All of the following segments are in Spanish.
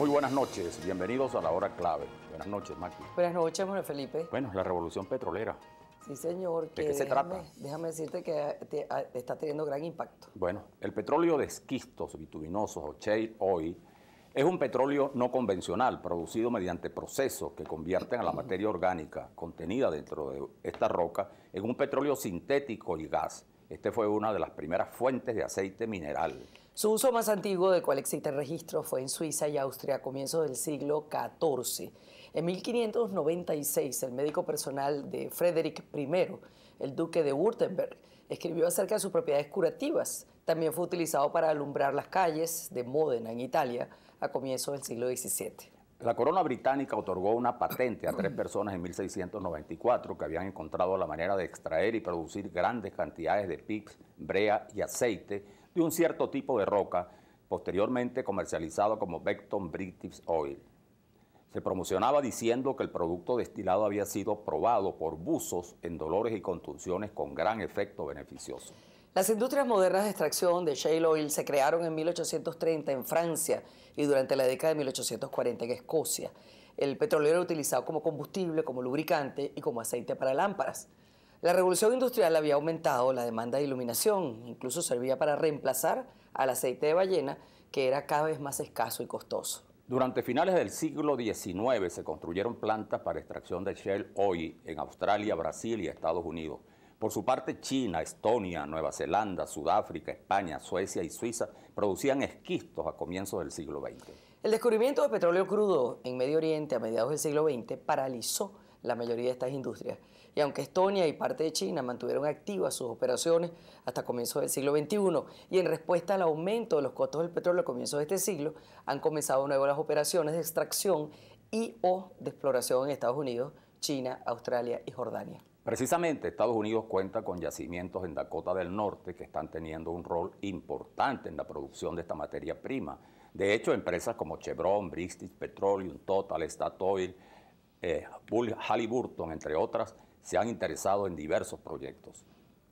Muy buenas noches, bienvenidos a la hora clave. Buenas noches, Maki. Buenas noches, Jorge Felipe. Bueno, la revolución petrolera. Sí, señor. ¿De qué se trata? Déjame decirte que está teniendo gran impacto. Bueno, el petróleo de esquistos bituminosos o shale oil es un petróleo no convencional producido mediante procesos que convierten a la materia orgánica contenida dentro de esta roca en un petróleo sintético y gas. Este fue una de las primeras fuentes de aceite mineral. Su uso más antiguo, del cual existe registro, fue en Suiza y Austria a comienzos del siglo XIV. En 1596, el médico personal de Frederick I, el duque de Württemberg, escribió acerca de sus propiedades curativas. También fue utilizado para alumbrar las calles de Módena, en Italia, a comienzos del siglo XVII. La corona británica otorgó una patente a 3 personas en 1694 que habían encontrado la manera de extraer y producir grandes cantidades de pix, brea y aceite de un cierto tipo de roca, posteriormente comercializado como Beckton British Oil. Se promocionaba diciendo que el producto destilado había sido probado por buzos en dolores y contusiones con gran efecto beneficioso. Las industrias modernas de extracción de shale oil se crearon en 1830 en Francia y durante la década de 1840 en Escocia. El petróleo era utilizado como combustible, como lubricante y como aceite para lámparas. La revolución industrial había aumentado la demanda de iluminación, incluso servía para reemplazar al aceite de ballena, que era cada vez más escaso y costoso. Durante finales del siglo XIX se construyeron plantas para extracción de shale oil en Australia, Brasil y Estados Unidos. Por su parte, China, Estonia, Nueva Zelanda, Sudáfrica, España, Suecia y Suiza producían esquistos a comienzos del siglo XX. El descubrimiento de petróleo crudo en Medio Oriente a mediados del siglo XX paralizó la mayoría de estas industrias. Y aunque Estonia y parte de China mantuvieron activas sus operaciones hasta comienzos del siglo XXI y en respuesta al aumento de los costos del petróleo a comienzos de este siglo, han comenzado de nuevo las operaciones de extracción y o de exploración en Estados Unidos, China, Australia y Jordania. Precisamente Estados Unidos cuenta con yacimientos en Dakota del Norte que están teniendo un rol importante en la producción de esta materia prima. De hecho, empresas como Chevron, British Petroleum, Total, Statoil, Halliburton, entre otras, se han interesado en diversos proyectos.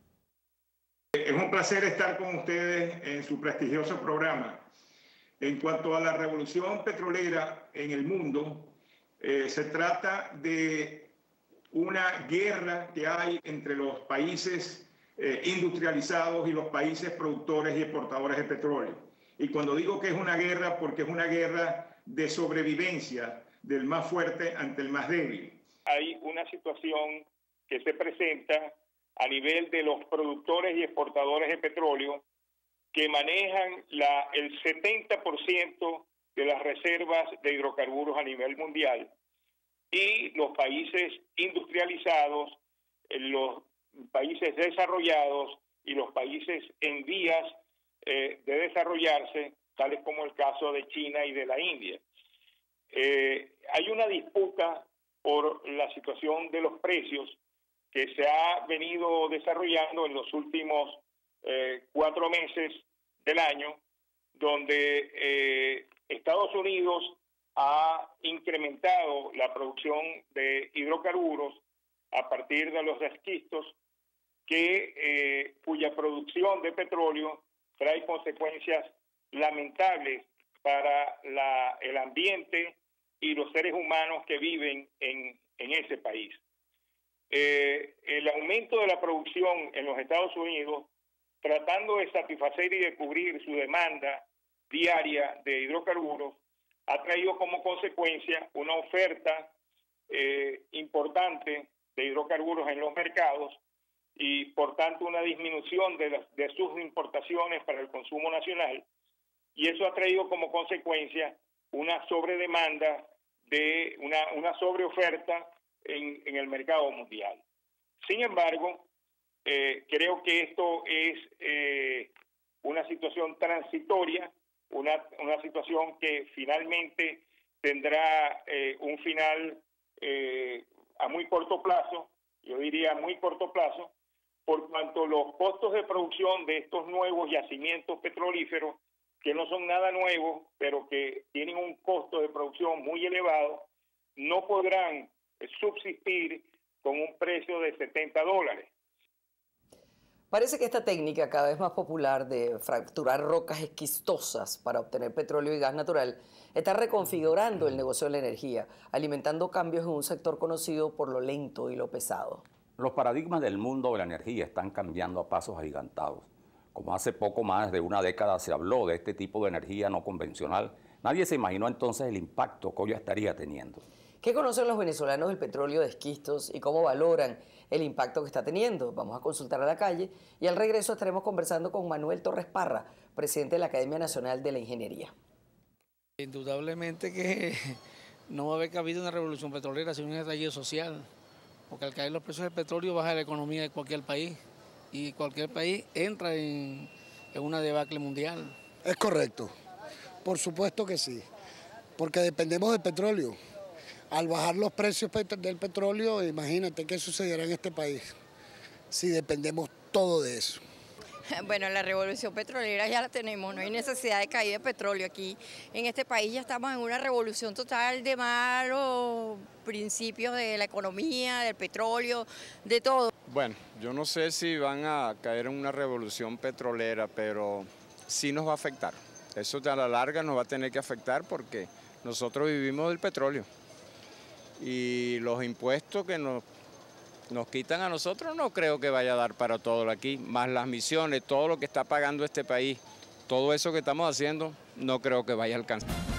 Es un placer estar con ustedes en su prestigioso programa. En cuanto a la revolución petrolera en el mundo, se trata de una guerra que hay entre los países industrializados y los países productores y exportadores de petróleo. Y cuando digo que es una guerra, porque es una guerra de sobrevivencia del más fuerte ante el más débil. Hay una situación que se presenta a nivel de los productores y exportadores de petróleo que manejan el 70% de las reservas de hidrocarburos a nivel mundial, y los países industrializados, los países desarrollados y los países en vías de desarrollarse, tales como el caso de China y de la India. Hay una disputa por la situación de los precios que se ha venido desarrollando en los últimos 4 meses del año, donde Estados Unidos ha incrementado la producción de hidrocarburos a partir de los esquistos, cuya producción de petróleo trae consecuencias lamentables para el ambiente y los seres humanos que viven en ese país. El aumento de la producción en los Estados Unidos, tratando de satisfacer y de cubrir su demanda diaria de hidrocarburos, ha traído como consecuencia una oferta importante de hidrocarburos en los mercados y, por tanto, una disminución de sus importaciones para el consumo nacional, y eso ha traído como consecuencia una sobredemanda, una sobreoferta en el mercado mundial. Sin embargo, creo que esto es una situación transitoria, una situación que finalmente tendrá un final a muy corto plazo, yo diría muy corto plazo, por cuanto los costos de producción de estos nuevos yacimientos petrolíferos, que no son nada nuevos, pero que tienen un costo de producción muy elevado, no podrán subsistir con un precio de $70. Parece que esta técnica cada vez más popular de fracturar rocas esquistosas para obtener petróleo y gas natural está reconfigurando el negocio de la energía, alimentando cambios en un sector conocido por lo lento y lo pesado. Los paradigmas del mundo de la energía están cambiando a pasos agigantados. Como hace poco más de una década se habló de este tipo de energía no convencional, nadie se imaginó entonces el impacto que hoy estaría teniendo. ¿Qué conocen los venezolanos del petróleo de esquistos y cómo valoran el impacto que está teniendo? Vamos a consultar a la calle y al regreso estaremos conversando con Manuel Torres Parra, presidente de la Academia Nacional de la Ingeniería. Indudablemente que no va a haber cabido una revolución petrolera sin un estallido social, porque al caer los precios del petróleo baja la economía de cualquier país y cualquier país entra en una debacle mundial. Es correcto, por supuesto que sí, porque dependemos del petróleo. Al bajar los precios del petróleo, imagínate qué sucederá en este país si dependemos todo de eso. Bueno, la revolución petrolera ya la tenemos, no hay necesidad de caída de petróleo aquí. En este país ya estamos en una revolución total de malos principios de la economía, del petróleo, de todo. Bueno, yo no sé si van a caer en una revolución petrolera, pero sí nos va a afectar. Eso a la larga nos va a tener que afectar porque nosotros vivimos del petróleo. Y los impuestos que nos quitan a nosotros no creo que vaya a dar para todo aquí, más las misiones, todo lo que está pagando este país, todo eso que estamos haciendo, no creo que vaya a alcanzar.